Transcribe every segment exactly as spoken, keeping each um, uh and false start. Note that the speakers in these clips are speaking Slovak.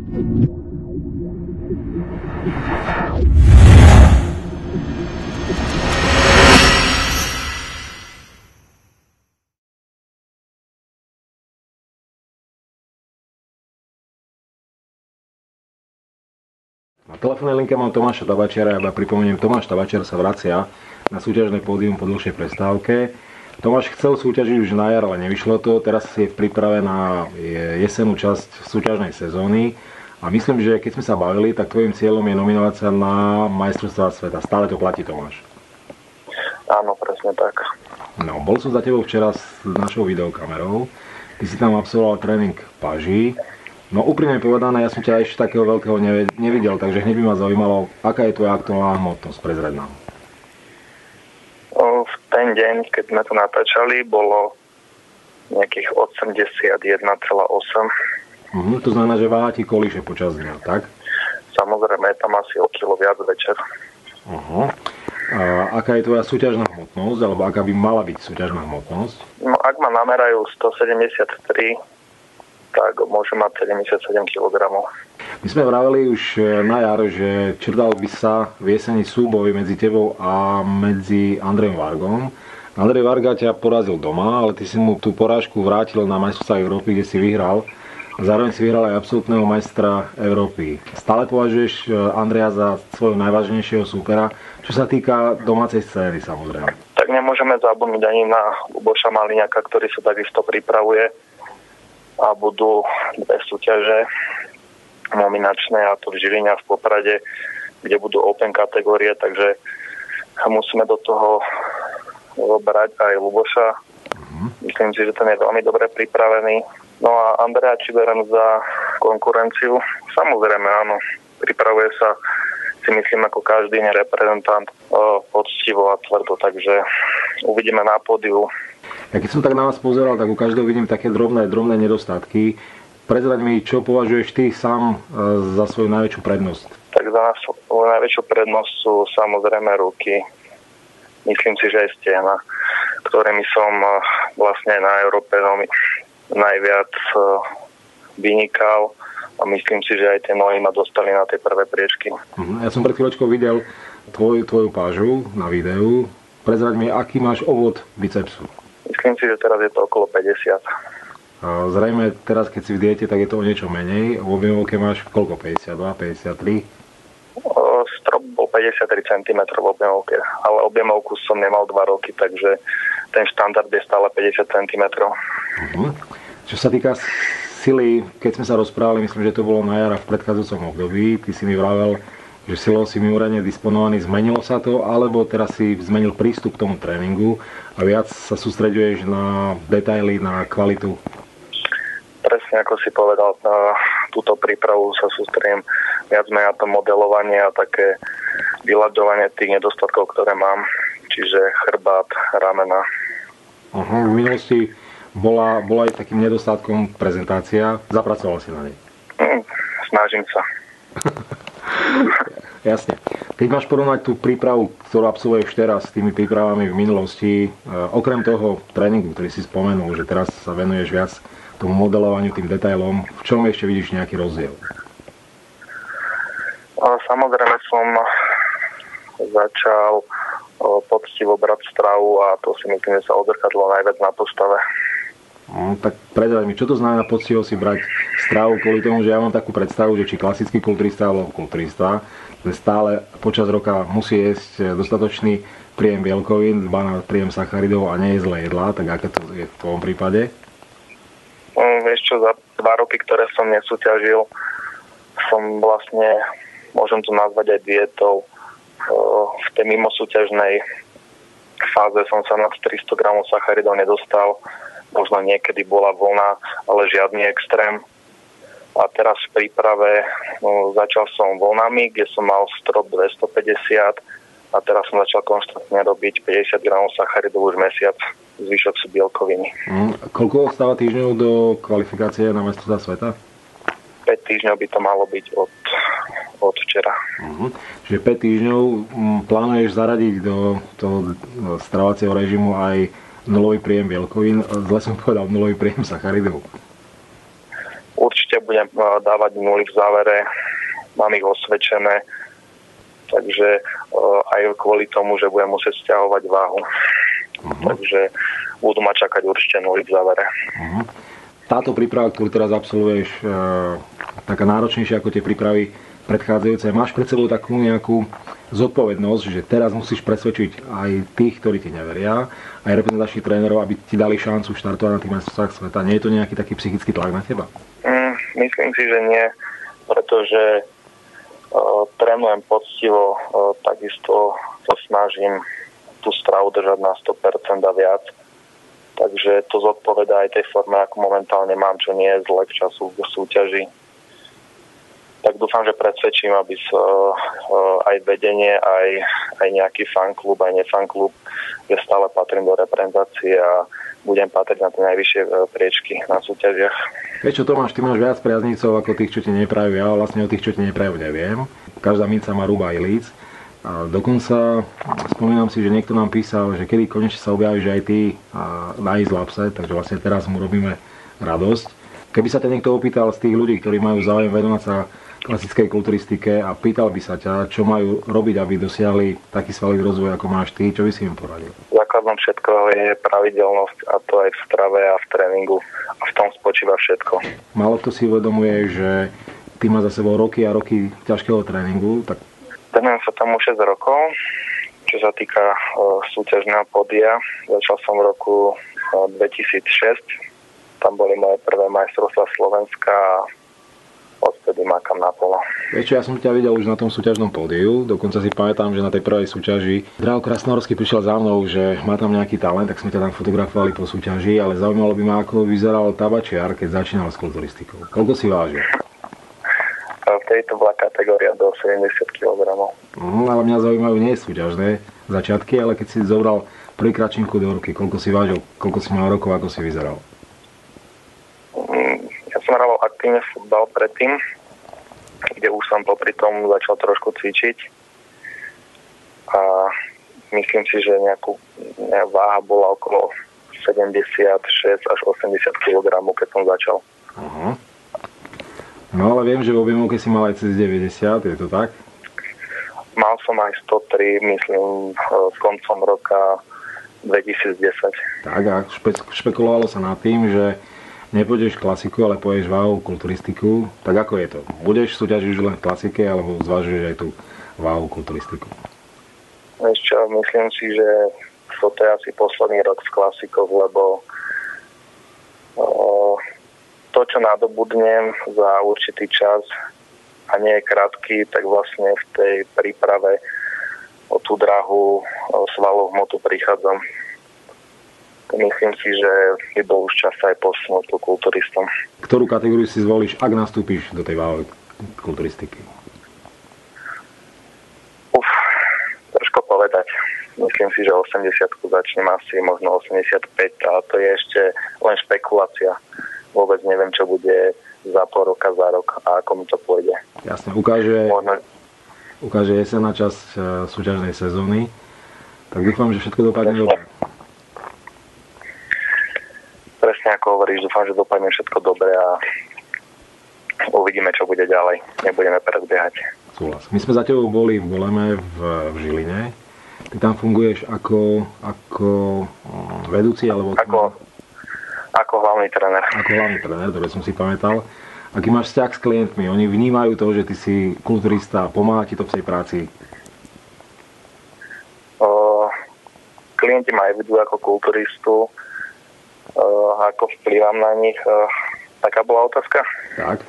Na telefónnej linke mám Tomáša Tabačiara, ja pripomeniem, Tomáš Tabačiar sa vracia na súťažné pódium po dlhšej prestávke. Tomáš chcel súťažiť už na jar, ale nevyšlo to, teraz je v príprave na jesennú časť súťažnej sezóny a myslím, že keď sme sa bavili, tak tvojim cieľom je nominovať sa na majstrovstvá sveta. Stále to platí, Tomáš? Áno, presne tak. No, bol som za tebou včera s našou videokamerou, ty si tam absolvoval tréning paží. No úprimne povedané, ja som ťa ešte takého veľkého nevidel, takže hneď by ma zaujímalo, aká je tvoja aktuálna hmotnosť, prezrať nám. V ten deň, keď sme to natáčali, bolo nejakých osemdesiatjeden celá osem. Mhm, to znamená, že váha ti kolíše počas dňa, tak? Samozrejme, je tam asi o kilo viac večer. Uh-huh. A aká je tvoja súťažná hmotnosť, alebo aká by mala byť súťažná hmotnosť? No ak ma namerajú stosedemdesiattri, tak môžem mať sedemdesiatsedem kilogramov. My sme vraveli už na jar, že črtal by sa v jeseni súboj medzi tebou a medzi Andrejom Vargom. Andrej Varga ťa porazil doma, ale ty si mu tú porážku vrátil na majstrovstvá Európy, kde si vyhral. Zároveň si vyhral aj absolútneho majstra Európy. Stále považuješ Andreja za svojho najvážnejšieho súpera, čo sa týka domácej scény, samozrejme. Tak nemôžeme zabudnúť ani na Luboša Maliňaka, ktorý sa takisto pripravuje. A budú dve súťaže nominačné, a to v Žiline a v Poprade, kde budú open kategórie, takže musíme do toho brať aj Luboša. Myslím si, že ten je veľmi dobre pripravený. No a Andrea či berem za konkurenciu? Samozrejme, áno. Pripravuje sa, si myslím, ako každý reprezentant poctivo a tvrdo, takže uvidíme na pódiu. Ja keď som tak na vás pozeral, tak u každého vidím také drobné, drobné nedostatky. Prezraď mi, čo považuješ ty sám za svoju najväčšiu prednosť? Tak za svoju najväčšiu prednosť sú samozrejme ruky. Myslím si, že aj stehna, ktorými som vlastne na Európe najviac vynikal a myslím si, že aj tie nohy ma dostali na tie prvé priečky. Ja som pred chvíľočkou videl tvoj, tvoju pážu na videu. Prezraď mi, aký máš obvod bicepsu? Myslím si, že teraz je to okolo päťdesiat. A zrejme teraz, keď si v diete, tak je to o niečo menej. V objemovke máš koľko? päťdesiatdva, päťdesiattri? O, strop bol päťdesiattri centimetrov v objemovke, ale objemovku som nemal dva roky, takže ten štandard je stále päťdesiat centimetrov. Uh-huh. Čo sa týka sily, keď sme sa rozprávali, myslím, že to bolo na jar v predchádzajúcom období, ty si mi vravel, že silou si mimoriadne disponovaný, zmenilo sa to, alebo teraz si zmenil prístup k tomu tréningu a viac sa sústreďuješ na detaily, na kvalitu? Presne ako si povedal, na túto prípravu sa sústredím viac na to modelovanie a také vyľaďovanie tých nedostatkov, ktoré mám, čiže chrbát, ramena. Uh-huh. V minulosti bola, bola aj takým nedostatkom prezentácia, zapracoval si na nej? Mm, snažím sa. Jasne. Keď máš porovnať tú prípravu, ktorú absolvuješ teraz s tými prípravami v minulosti, okrem toho tréningu, ktorý si spomenul, že teraz sa venuješ viac tomu modelovaniu, tým detailom, v čom ešte vidíš nejaký rozdiel? Samozrejme som začal poctivo brať stravu a to si myslím, že sa odzrkadlo najviac na postave. No, tak predaj mi, čo to znamená poctivo si brať stravu kvôli tomu, že ja mám takú predstavu, že či klasický kulturista alebo kulturista, že stále počas roka musí jesť dostatočný príjem bielkovín, dbá na príjem sacharidov a nie je zlé jedlá, tak aké to je v tvojom prípade? Um, vieš čo, za dva roky, ktoré som nesúťažil, som vlastne, môžem to nazvať aj dietou, v tej mimosúťažnej fáze som sa nad tristo gramov sacharidov nedostal. Možno niekedy bola vlna, ale žiadny extrém. A teraz v príprave no, začal som vlnami, kde som mal strop dvestopäťdesiat a teraz som začal konštantne robiť päťdesiat gramov sacharidov už mesiac. Zvyšok sú bielkoviny. Mm, koľko ostáva týždňov do kvalifikácie na majstrovstvá sveta? päť týždňov by to malo byť od, od včera. Mm-hmm. Čiže päť týždňov m, plánuješ zaradiť do toho stravovacieho režimu aj nulový príjem bielkovín, zle som povedal nulový príjem sacharidov. určite budem dávať nuly v závere, mám ich osvedčené, takže aj kvôli tomu, že budem musieť stiahovať váhu. Uh-huh. Takže budú ma čakať určite nuly v závere. Uh-huh. Táto príprava, ktorú teraz absolvuješ, e, taká náročnejšia ako tie prípravy predchádzajúce, máš pred sebou takú nejakú zodpovednosť, že teraz musíš presvedčiť aj tých, ktorí ti neveria, aj reprezentačných trénerov, aby ti dali šancu štartovať na tých majstrovstvách sveta. Nie je to nejaký taký psychický tlak na teba? Mm, myslím si, že nie, pretože uh, trénujem poctivo, uh, takisto to snažím tú stravu držať na sto percent a viac. Takže to zodpovedá aj tej forme, ako momentálne mám, čo nie je zle v času v súťaži. Tak dúfam, že presvedčím, aby so, uh, aj vedenie, aj, aj nejaký fanklub, aj nefanklub, že stále patrím do reprezentácie a budem patriť na tie najvyššie uh, priečky na súťažiach. Vieš čo, Tomáš, ty máš viac priaznícov ako tých, čo ti neprajú. Ja vlastne o tých, čo ti neprajú, neviem. Každá minca má rúba aj líc. A dokonca spomínam si, že niekto nám písal, že kedy konečne sa objaví, že aj ty na Izlapse, takže vlastne teraz mu robíme radosť. Keby sa ťa niekto opýtal z tých ľudí, ktorí majú záujem venovať sa klasickej kulturistike a pýtal by sa ťa, čo majú robiť, aby dosiahli taký svalový rozvoj, ako máš ty, čo by si im poradil? Základom všetko je pravidelnosť, a to aj v strave a v tréningu. A v tom spočíva všetko. Málo kto si uvedomuje, že ty máš za sebou roky a roky ťažkého tréningu. Tak... Trénujem sa tam už šesť rokov, čo sa týka o, súťažného pódia. Začal som v roku o, dvetisícšesť. Tam boli moje prvé majstrovstvá Slovenska a odtedy mákam naplno. Vieš čo, ja som ťa videl už na tom súťažnom pódiu, dokonca si pamätám, že na tej prvej súťaži Draho Krasnohorský prišiel za mnou, že má tam nejaký talent, tak sme ťa tam fotografovali po súťaži, ale zaujímalo by ma, ako vyzeral tabačiar, keď začínal s kulturistikou. Koľko si vážil? V tejto bola kategória do sedemdesiat kilogramov. No, ale mňa zaujímajú nie súťažné začiatky, ale keď si zobral prvýkrát činku do ruky, koľko si vážil, koľko si mal rokov, ako si vyzeral? Ja som hral aktívne futbal predtým, kde už som popri tom začal trošku cvičiť a myslím si, že nejakú nejaká váha bola okolo sedemdesiatšesť až osemdesiat kilogramov, keď som začal. Uh-huh. No ale viem, že v objemovke si mal aj cez deväťdesiat, je to tak? Mal som aj sto tri, myslím, koncom roka dvetisícdesať. Tak a špe- špekulovalo sa nad tým, že nepôjdeš klasiku, ale pôjdeš váhu kulturistiku. Tak ako je to? Budeš súťažiť už len v klasike, alebo zvažuješ aj tú váhu kulturistiku? Vieš čo, myslím si, že toto je asi posledný rok s klasikou, lebo o, to, čo nadobudnem za určitý čas a nie je krátky, tak vlastne v tej príprave o tú drahu o svalovú hmotu prichádzam. Myslím si, že by bol už čas aj posunúť ku kulturistom. Ktorú kategóriu si zvolíš, ak nastúpiš do tej váhovej kulturistiky? Uf, ťažko povedať. Myslím si, že osemdesiatku začnem asi, možno osemdesiatpäť, a to je ešte len špekulácia. Vôbec neviem, čo bude za pol roka, za rok a ako mi to pôjde. Jasne, ukáže, možno... ukáže jesenná časť súťažnej sezóny. Tak dúfam, že všetko dopadne dobre. Presne ako hovoríš, dúfam, že dopadne všetko dobre a uvidíme, čo bude ďalej. Nebudeme predbiehať. Súhlas. My sme za tebou boli v Goleme v, v Žiline. Ty tam funguješ ako, ako vedúci, alebo... Ako, ako hlavný tréner. Ako hlavný tréner, ktorý som si pamätal. Aký máš vzťah s klientmi? Oni vnímajú to, že ty si kulturista, pomáha ti to v tej práci? O, klienti ma aj vidú ako kulturistu. Uh, ako vplyvam na nich. Uh, taká bola otázka? Tak.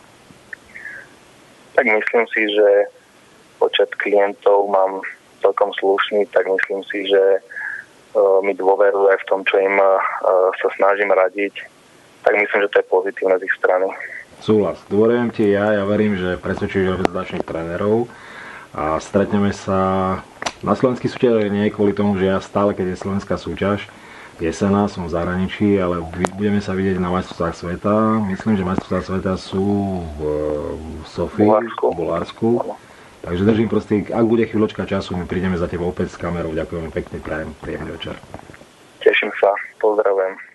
Tak myslím si, že počet klientov mám celkom slušný, tak myslím si, že uh, mi dôveruje v tom, čo im uh, sa snažím radiť. Tak myslím, že to je pozitívne z ich strany. Súhlas. Dôverujem ti ja, ja verím, že presvedčíš reprezentačných trénerov a stretneme sa na slovenských súťažiach nie kvôli tomu, že ja stále, keď je slovenská súťaž, jesená, som v zahraničí, ale budeme sa vidieť na majstrovstvách sveta. Myslím, že majstrovstvá sveta sú v, v Sofii, v Bulharsku. Takže držím prostý, ak bude chvíľočka času, my prídeme za tebou opäť s kamerou. Ďakujem pekne, prajem, príjemný večer. Teším sa, pozdravujem.